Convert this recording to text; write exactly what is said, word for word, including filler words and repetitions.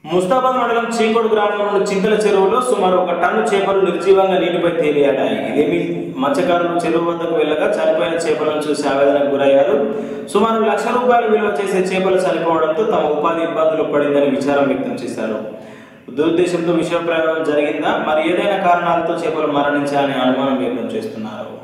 ముస్తాబాద్ మండలం చీకోడు గ్రామంలో చింతల చెరువులో సుమారు ఒక టన్ను చేపలు నిర్జీవంగా నీటిపై తేలియాడాయి. ఇదేమి మత్స్యకారులు చెరువు వద్దకు వెళ్ళగా చనిపోయిన చేపలను చూసి ఆవేదనకు గురయ్యారు. సుమారు లక్ష రూపాయలు విలువ చేసే చేపలు చనిపోవడంతో తమ ఉపాధి ఇబ్బందులు పడిందని విచారం వ్యక్తం చేశారు. దురుద్దేశంతో విష ప్రయోగం జరిగిందా, మరి ఏదైనా కారణాలతో చేపలు మరణించాయని అనుమానం వ్యక్తం చేస్తున్నారు.